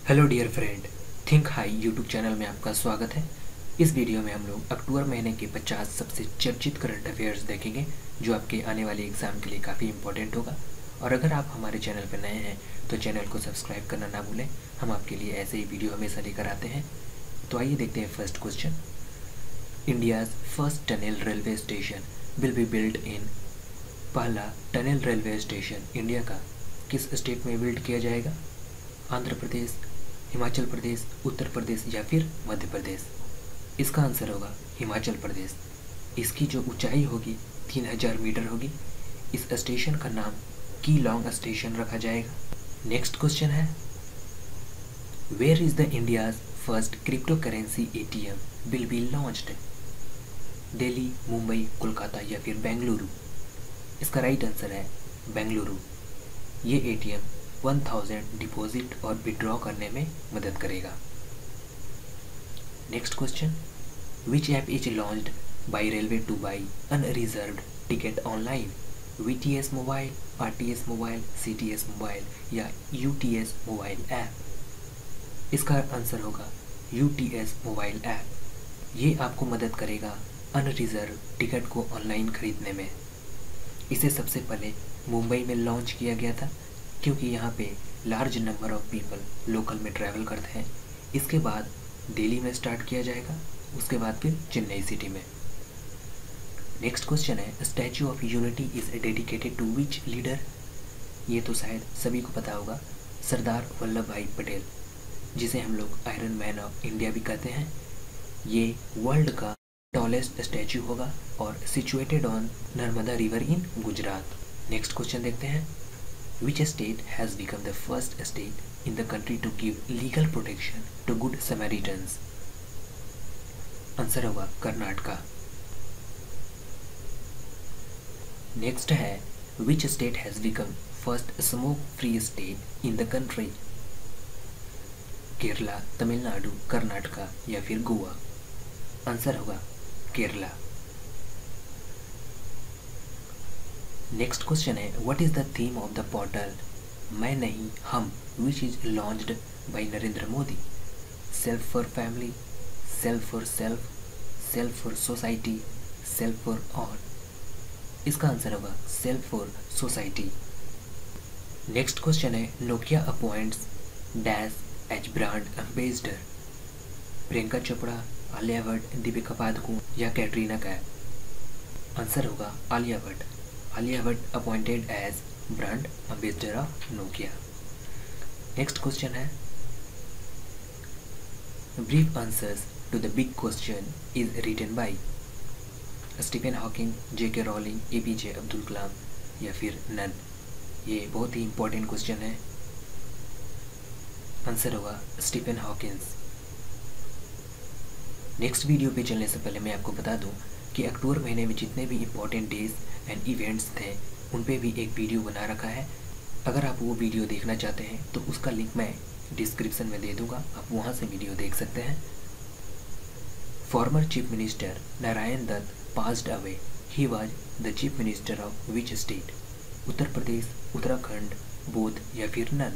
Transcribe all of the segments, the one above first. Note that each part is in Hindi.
Hello dear friend, think high YouTube channel में आपका स्वागत है। इस वीडियो में हम लोग अक्टूबर महीने के 50 सबसे चर्चित करंट अफेयर्स देखेंगे जो आपके आने वाले एग्ज़ाम के लिए काफ़ी इंपॉर्टेंट होगा। और अगर आप हमारे चैनल पर नए हैं तो चैनल को सब्सक्राइब करना ना भूलें। हम आपके लिए ऐसे ही वीडियो हमेशा लेकर आते हैं। तो आइए देखते हैं first question. India's first tunnel railway station will be build in. पहला टनल रेलवे स्टेशन इंडिया का किस स्टेट में बिल्ड किया जाएगा? आंध्र प्रदेश, हिमाचल प्रदेश, उत्तर प्रदेश या फिर मध्य प्रदेश? इसका आंसर होगा हिमाचल प्रदेश। इसकी जो ऊंचाई होगी 3000 मीटर होगी। इस स्टेशन का नाम कीलोंग स्टेशन रखा जाएगा। नेक्स्ट क्वेश्चन है, where is the India's first crypto currency ATM will be launched? Delhi, Mumbai, Kolkata या फिर बेंगलुरु? इसका राइट आंसर है बेंगलुरु। ये ATM 1000 डिपॉजिट और विड्रॉ करने में मदद करेगा। Next question, which app is launched by railway to buy unreserved ticket online? VTS mobile, RTS mobile, CTS mobile या UTS मोबाइल ऐप? इसका आंसर होगा UTS मोबाइल ऐप। ये आपको मदद करेगा अनरिजर्व टिकट को ऑनलाइन खरीदने में। इसे सबसे पहले मुंबई में लॉन्च किया गया था क्योंकि यहाँ पे large number of people local में ट्रैवल करते हैं। इसके बाद दिल्ली में स्टार्ट किया जाएगा, उसके बाद फिर चेन्नई सिटी में। नेक्स्ट क्वेश्चन है, statue of unity is dedicated to which leader? ये तो शायद सभी को पता होगा, सरदार वल्लभ भाई पटेल, जिसे हम लोग आयरन मैन ऑफ इंडिया भी कहते हैं। ये वर्ल्ड का टॉलेस्ट स्टैचू होगा और situated on Narmada river in Gujarat. Next question देखते हैं, Which state has become the first state in the country to give legal protection to Good Samaritans? Answer होगा कर्नाटका। नेक्स्ट है, Which state has become first smoke-free state in the country? Kerala, Tamil Nadu, Karnataka या फिर गोवा? आंसर होगा केरला। नेक्स्ट क्वेश्चन है, what is the theme of the portal Main Nahin Hum which is launched by Narendra Modi? Self for family, self for self, self for society, self for all? इसका आंसर होगा self for society. Next question है, Nokia appoints dash as brand ambassador? Priyanka Chopra, Alia Bhatt, Deepika Padukone या कैटरीना कैफ? आंसर होगा Alia Bhatt. Alia Bhatt appointed as brand ambassador of Nokia. Next question है, brief answers to the big question is written by? Stephen Hawking, JK Rowling, APJ Abdul Kalam या फिर नन? ये बहुत ही इंपॉर्टेंट क्वेश्चन है। आंसर होगा स्टीफन हॉकिंस। नेक्स्ट वीडियो पे चलने से पहले मैं आपको बता दूं कि अक्टूबर महीने में जितने भी इम्पोर्टेंट डेज एंड इवेंट्स थे उन पे भी एक वीडियो बना रखा है। अगर आप वो वीडियो देखना चाहते हैं तो उसका लिंक मैं डिस्क्रिप्शन में दे दूंगा, आप वहाँ से वीडियो देख सकते हैं। Former chief minister Narayan Dutt passed away, he was the chief minister of which state? Uttar Pradesh, Uttarakhand, both या फिर नन?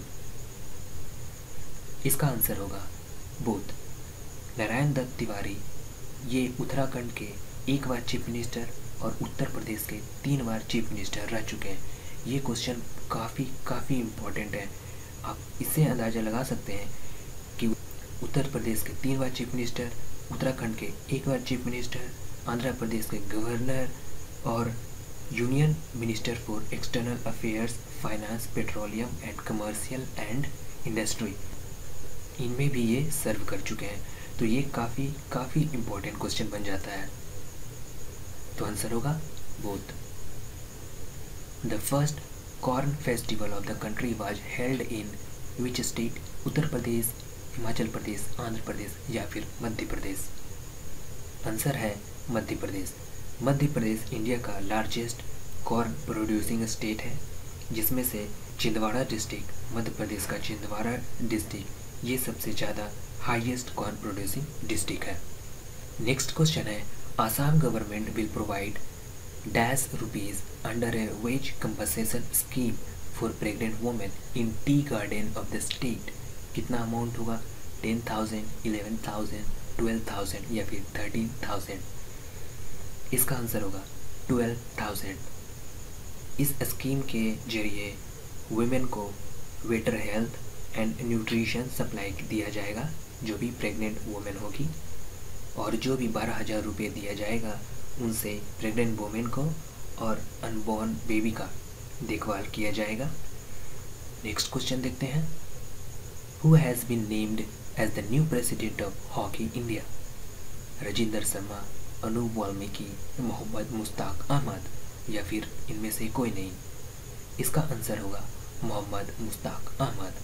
इसका आंसर होगा बोध। नारायण दत्त तिवारी ये उत्तराखंड के एक बार चीफ मिनिस्टर और उत्तर प्रदेश के 3 बार चीफ मिनिस्टर रह चुके हैं। ये क्वेश्चन काफ़ी इम्पोर्टेंट है। आप इससे अंदाज़ा लगा सकते हैं कि उत्तर प्रदेश के 3 बार चीफ मिनिस्टर, उत्तराखंड के 1 बार चीफ मिनिस्टर, आंध्र प्रदेश के गवर्नर और union minister for external affairs, finance, petroleum and commercial and industry, इनमें भी ये सर्व कर चुके हैं। तो ये काफ़ी इम्पोर्टेंट क्वेश्चन बन जाता है। तो आंसर होगा both. The first corn festival of the country was held in which state? Uttar Pradesh, Himachal Pradesh, Andhra Pradesh या फिर मध्य प्रदेश? आंसर है मध्य प्रदेश। मध्य प्रदेश इंडिया का लार्जेस्ट कॉर्न प्रोड्यूसिंग स्टेट है, जिसमें से छिंदवाड़ा डिस्ट्रिक्ट, मध्य प्रदेश का छिंदवाड़ा डिस्ट्रिक्ट, ये सबसे ज़्यादा हाईएस्ट कॉर्न प्रोड्यूसिंग डिस्ट्रिक्ट है। नेक्स्ट क्वेश्चन है, Assam government will provide dash rupees under a wage compensation scheme for pregnant women in tea garden of the state? कितना अमाउंट होगा? 10,000, 11,000, 12,000 या फिर 13,000? इसका आंसर होगा 12,000। इस स्कीम के जरिए वुमेन को better health and nutrition supply दिया जाएगा, जो भी प्रेग्नेंट वुमेन होगी, और जो भी 12,000 रुपये दिया जाएगा उनसे प्रेग्नेंट वुमेन को और अनबॉर्न बेबी का देखभाल किया जाएगा। नेक्स्ट क्वेश्चन देखते हैं। Who has been named as the new president of hockey India? Rajendra Sharma, Anoop Valmiki, Mohammad Mushtaq Ahmed या फिर इनमें से कोई नहीं? इसका आंसर होगा मोहम्मद मुश्ताक अहमद।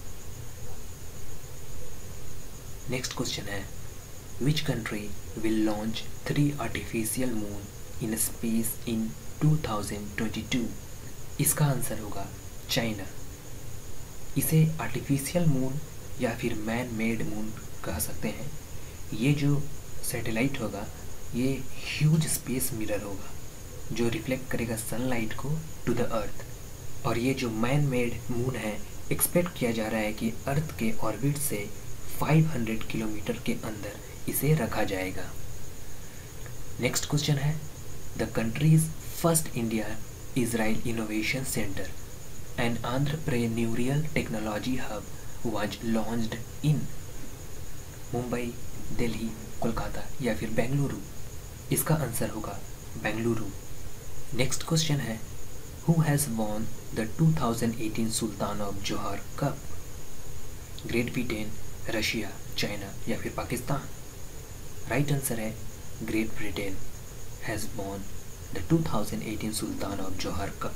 नेक्स्ट क्वेश्चन है, which country will launch 3 artificial moon in space in 2022? इसका आंसर होगा चाइना। इसे आर्टिफिशियल मून या फिर मैन मेड मून कह सकते हैं। ये जो सैटेलाइट होगा ये ह्यूज स्पेस मिरर होगा जो रिफ्लेक्ट करेगा सनलाइट को टू द अर्थ, और ये जो मैन मेड मून है एक्सपेक्ट किया जा रहा है कि अर्थ के ऑर्बिट से 500 किलोमीटर के अंदर इसे रखा जाएगा। नेक्स्ट क्वेश्चन है, the country's first India Israel innovation centre and entrepreneurial technology hub was launched in? Mumbai, Delhi, Kolkata या फिर बेंगलुरु? इसका आंसर होगा बेंगलुरु। नेक्स्ट क्वेश्चन है, who has won the 2018 sultan of Johor cup? Great Britain, Russia, China या फिर पाकिस्तान? राइट आंसर है Great Britain has won the 2018 sultan of Johor cup.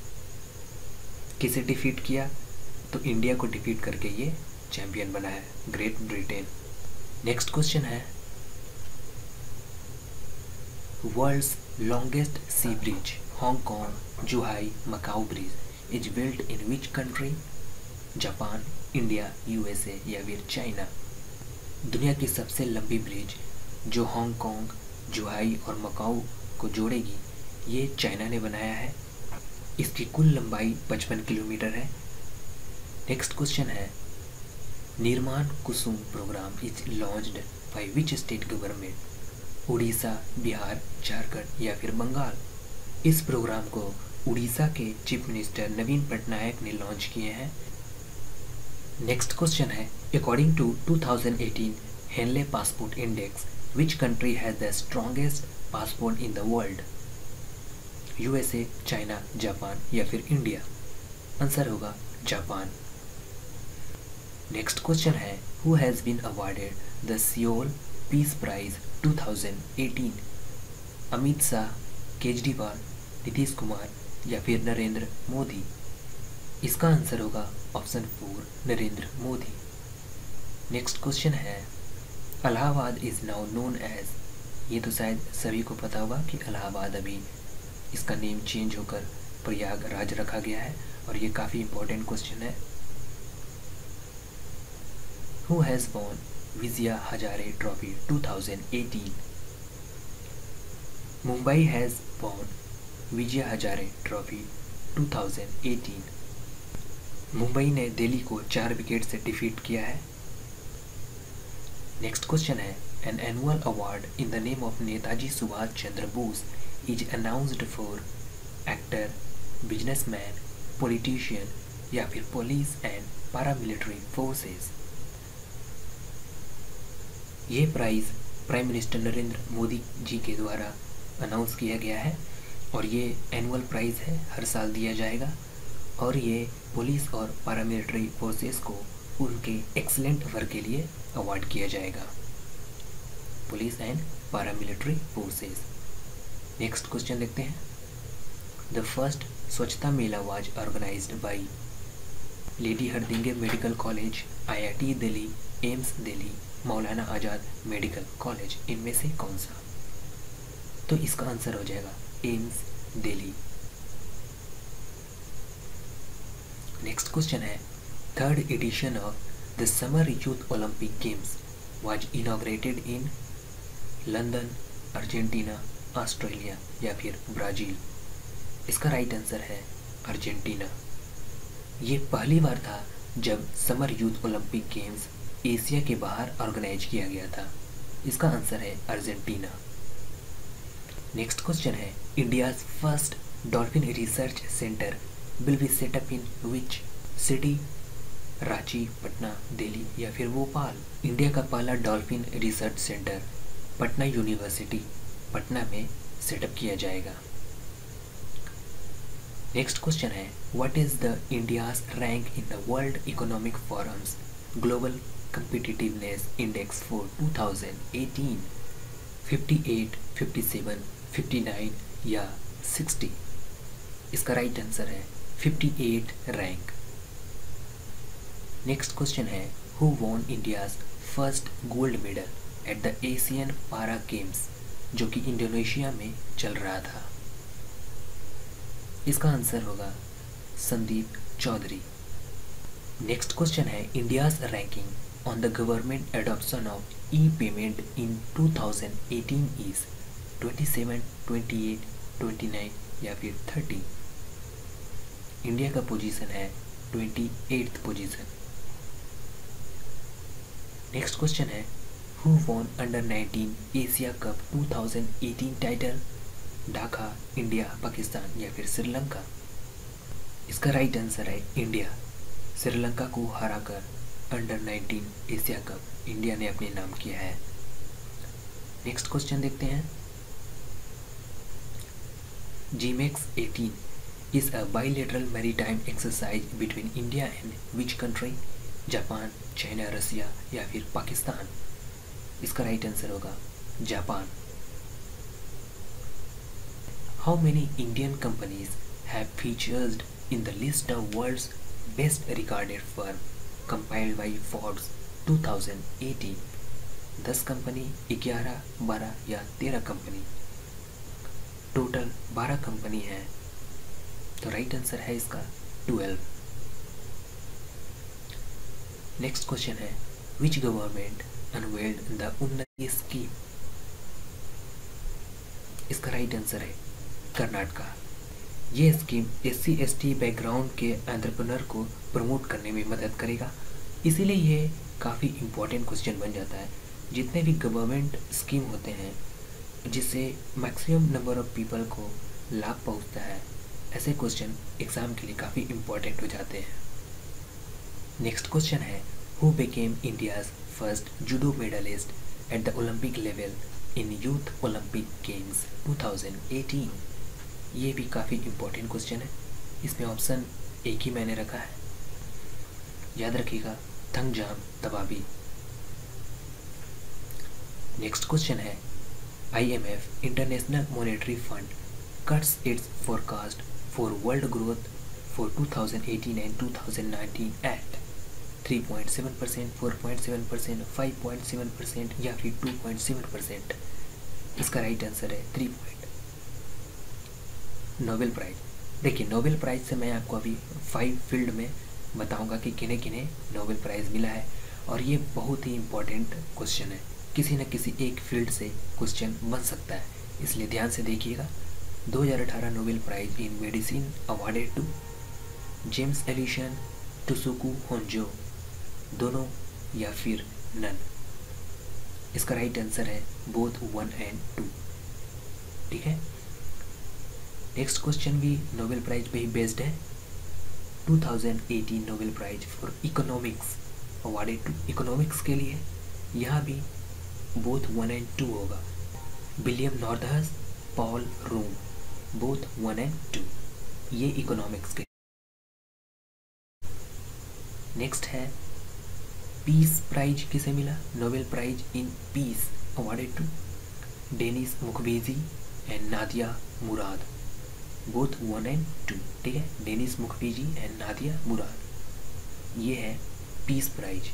किसे डिफीट किया? तो इंडिया को डिफीट करके ये चैंपियन बना है, ग्रेट ब्रिटेन। नेक्स्ट क्वेश्चन है, world's longest sea bridge Hong Kong Zhuhai Macau bridge is built in which country? Japan, India, USA या फिर चाइना? दुनिया की सबसे लंबी ब्रिज जो हांगकांग, जुहाई और मकाऊ को जोड़ेगी ये चाइना ने बनाया है। इसकी कुल लंबाई 55 किलोमीटर है। नेक्स्ट क्वेश्चन है, Nirman Kusum program is launched by which state government? Orissa, Bihar, Jharkhand या फिर बंगाल? इस प्रोग्राम को उड़ीसा के चीफ मिनिस्टर नवीन पटनायक ने लॉन्च किए हैं। नेक्स्ट क्वेश्चन है, according to 2018 Henley passport index which country has the strongest passport in the world? USA, China, Japan या फिर इंडिया? आंसर होगा जापान। नेक्स्ट क्वेश्चन है, who has been awarded the Seoul peace prize 2018? Amit Shah, Kejriwal, Nitish Kumar या फिर नरेंद्र मोदी? इसका आंसर होगा option 4 Narendra Modi. Next question है, Allahabad is now known as? ये तो शायद सभी को पता होगा कि इलाहाबाद अभी इसका नेम चेंज होकर प्रयागराज रखा गया है, और ये काफ़ी इंपॉर्टेंट क्वेश्चन है। हु हैज़ वॉन विजया हजारे trophy 2018? Mumbai has won Vijay Hazare trophy 2018। Mumbai ने दिल्ली को 4 विकेट से डिफीट किया है। नेक्स्ट क्वेश्चन है, an annual award in the name of Netaji Subhash Chandra Bose is announced for actor, businessman, politician या फिर पुलिस एंड पैरामिलिट्री फोर्सेस? ये prize prime minister Narendra Modi ji के द्वारा अनाउंस किया गया है, और ये एनुअल प्राइज़ है, हर साल दिया जाएगा, और ये पुलिस और पैरामिलिट्री फोर्सेस को उनके एक्सीलेंट वर्क के लिए अवार्ड किया जाएगा, police and paramilitary forces. Next question देखते हैं, the first Swachhata Mela was organised by? Lady Hardinge medical college, IIT Delhi, AIIMS Delhi, Maulana Azad medical college? इनमें से कौन सा? तो इसका आंसर हो जाएगा एम्स दिल्ली। नेक्स्ट क्वेश्चन है, third edition of the summer youth Olympic games was inaugurated in? London, Argentina, Australia या फिर ब्राज़ील? इसका राइट आंसर है अर्जेंटीना। ये पहली बार था जब summer youth Olympic games Asia के बाहर ऑर्गेनाइज किया गया था? इसका आंसर है अर्जेंटीना। नेक्स्ट क्वेश्चन है, India's first dolphin research centre will be set up in which city? Ranchi, Patna, Delhi या फिर भोपाल? इंडिया का पहला dolphin research centre Patna university, Patna में सेटअप किया जाएगा। नेक्स्ट क्वेश्चन है, what is the India's rank in the world economic forum's global competitiveness index for 2018? 58, 57, 59 या 60? इसका राइट आंसर है 58 रैंक। नेक्स्ट क्वेश्चन है, who won India's first gold medal at the Asian para games, जो कि इंडोनेशिया में चल रहा था? इसका आंसर होगा संदीप चौधरी। नेक्स्ट क्वेश्चन है, India's ranking on the government adoption of e payment in 2018 is 27, 28, 29 या फिर 30? इंडिया का पोजीशन है 28th पोजीशन। नेक्स्ट क्वेश्चन है, who won under 19 Asia cup 2018 title? Dhaka, India, Pakistan या फिर श्रीलंका? इसका राइट आंसर है इंडिया। श्रीलंका को हराकर अंडर 19 एशिया कप इंडिया ने अपने नाम किया है। नेक्स्ट क्वेश्चन देखते हैं, GMEX 18 is a bilateral maritime exercise between India and which country? Japan, China, Russia या फिर पाकिस्तान? इसका राइट आंसर होगा Japan. How many Indian companies have featured in the list of world's best regarded firm compiled by Forbes 2018? 10 company, 11, 12 या 13 कंपनी? टोटल 12 कंपनी है, तो राइट आंसर है इसका 12। नेक्स्ट क्वेश्चन है, which government unveiled the Unnati scheme? इसका राइट आंसर है कर्नाटका। ये स्कीम SC/ST बैकग्राउंड के एंटरप्रेन्योर को प्रमोट करने में मदद करेगा, इसीलिए ये काफ़ी इम्पोर्टेंट क्वेश्चन बन जाता है। जितने भी गवर्नमेंट स्कीम होते हैं जिससे मैक्सिमम नंबर ऑफ पीपल को लाभ पहुंचता है, ऐसे क्वेश्चन एग्जाम के लिए काफ़ी इम्पोर्टेंट हो जाते हैं। नेक्स्ट क्वेश्चन है, who became India's first judo medallist at the Olympic level in youth Olympic games 2018? ये भी काफ़ी इम्पोर्टेंट क्वेश्चन है। इसमें ऑप्शन एक ही मैंने रखा है, याद रखिएगा, थंगजाम तबाबी। नेक्स्ट क्वेश्चन है, IMF international monetary fund cuts its forecast for world growth for 2018 and 2019 at 3.7%, 4.7%, 5.7% या फिर 2.7%? इसका राइट आंसर है 3 पॉइंट। नोबेल प्राइज, देखिए नोबेल प्राइज से मैं आपको अभी 5 फील्ड में बताऊंगा कि किन्हें किन्हें नोबेल प्राइज़ मिला है, और ये बहुत ही इम्पोर्टेंट क्वेश्चन है। किसी न किसी एक फील्ड से क्वेश्चन बन सकता है, इसलिए ध्यान से देखिएगा। 2018 Nobel prize in medicine awarded to James Allison, Tasuku Honjo, दोनों या फिर नन? इसका राइट आंसर है बोथ 1 and 2। ठीक है, नेक्स्ट क्वेश्चन भी नोबेल प्राइज पे ही बेस्ड है। 2018 Nobel prize for economics awarded to, economics के लिए यहाँ भी बोथ 1 and 2 होगा। William Nordhaus, Paul Romer, both 1 and 2, ये इकोनॉमिक्स के। नेक्स्ट है, पीस प्राइज किसे मिला? Nobel prize in peace awarded to Denis Mukwege and Nadia Murad, both 1 and 2। ठीक है, Denis Mukwege and Nadia Murad, ये है peace prize.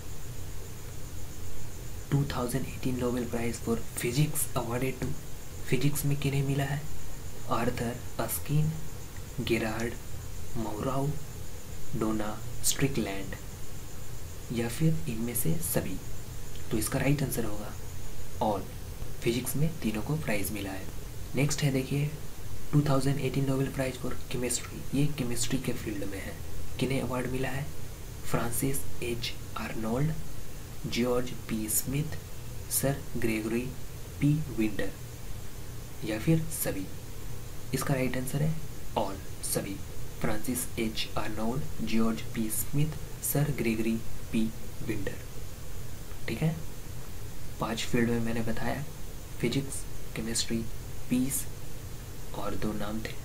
2018 Nobel prize for physics awarded to, physics में किन्हें मिला है? Arthur Ashkin, Gerard Mourou, Donna Strickland या फिर इनमें से सभी? तो इसका राइट आंसर होगा ऑल। फिजिक्स में तीनों को प्राइज मिला है। नेक्स्ट है, देखिए 2018 नोबेल प्राइज फॉर केमिस्ट्री, ये केमिस्ट्री के फील्ड में है, किन्हें अवार्ड मिला है? Francis H Arnold, George P Smith, sir Gregory P Winter, या फिर सभी? इसका राइट आंसर है ऑल, सभी। Francis H Arnold, George P Smith, sir Gregory P Winter. ठीक है, 5 फील्ड में मैंने बताया, फिजिक्स, केमिस्ट्री, पीस, और 2 नाम थे,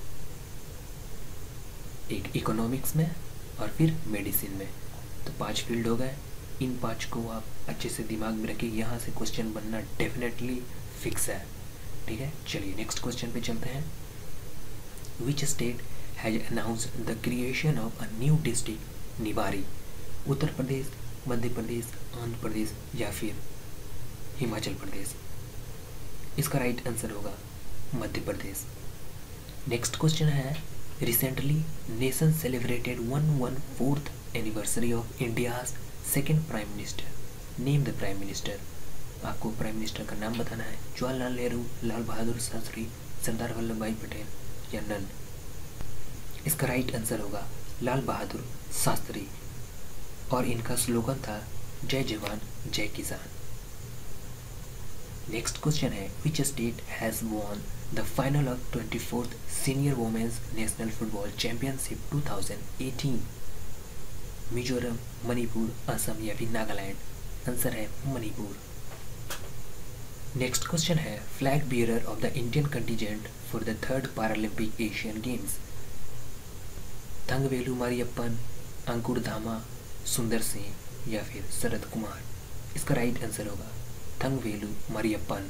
एक इकोनॉमिक्स में और फिर मेडिसिन में। तो 5 फील्ड हो गए। इन 5 को आप अच्छे से दिमाग में रखिए, यहाँ से क्वेश्चन बनना डेफिनेटली फिक्स है। ठीक है, चलिए नेक्स्ट क्वेश्चन पे चलते हैं। Which state has announced the creation of a new district Niwari? Uttar Pradesh, Madhya Pradesh, Andhra Pradesh, या फिर हिमाचल प्रदेश? इसका राइट आंसर होगा मध्य प्रदेश। नेक्स्ट क्वेश्चन है, recently nation celebrated 114th anniversary of India's second prime minister. Name the prime minister. आपको प्राइम मिनिस्टर का नाम बताना है। जवाहरलाल नेहरू, लाल बहादुर शास्त्री, सरदार वल्लभ भाई पटेल, या नन? इसका राइट आंसर होगा लाल बहादुर शास्त्री, और इनका स्लोगन था जय जवान जय किसान। नेक्स्ट क्वेश्चन है, which state has won the final of 24th senior women's national football championship 2018? Mizoram, Manipur, Assam, या फिर नागालैंड? आंसर है मणिपुर। नेक्स्ट क्वेश्चन है, flag bearer of the Indian contingent for the 3rd Paralympic Asian Games? Thangavelu Mariyappan, Ankur Dhama, Sundar Singh, या फिर शरद कुमार? इसका राइट आंसर होगा थंगवेलु मारियप्पन।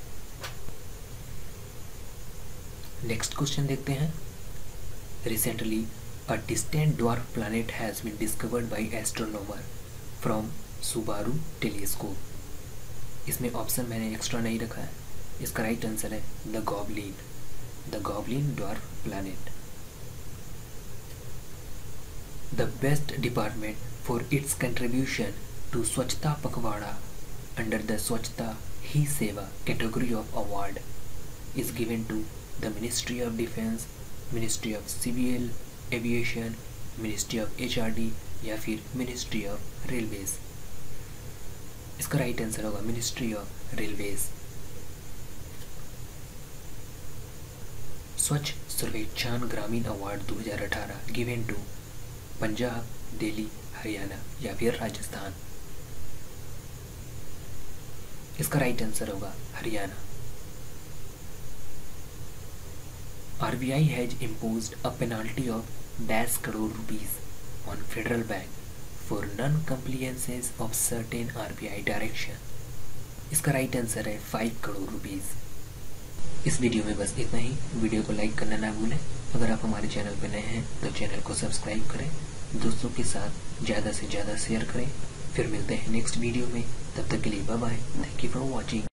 नेक्स्ट क्वेश्चन देखते हैं। Recently a distant dwarf planet has been discovered by astronomer from Subaru telescope. इसमें ऑप्शन मैंने एक्स्ट्रा नहीं रखा है। इसका राइट आंसर है the goblin dwarf planet. The best department for its contribution to Swachhta Pakhwada under the Swachhta Hi Seva category of award is given to the Ministry of Defense, Ministry of Civil Aviation, Ministry of HRD, या फिर Ministry of Railways? इसका राइट आंसर होगा Ministry of Railways। Swachh Survekshan Grameen award 2018 given to Punjab, Delhi, Haryana, या फिर राजस्थान? इसका राइट आंसर होगा Haryana. RBI has imposed a penalty of $10 crore on Federal Bank for non compliances of certain RBI direction. इसका राइट आंसर है 5 करोड़ रुपीस। इस वीडियो में बस इतना ही। वीडियो को लाइक करना ना भूलें। अगर आप हमारे चैनल पर नए हैं तो चैनल को सब्सक्राइब करें, दोस्तों के साथ ज़्यादा से ज़्यादा शेयर करें। फिर मिलते हैं नेक्स्ट वीडियो में, तब तक के लिए bye bye. Thank you for watching.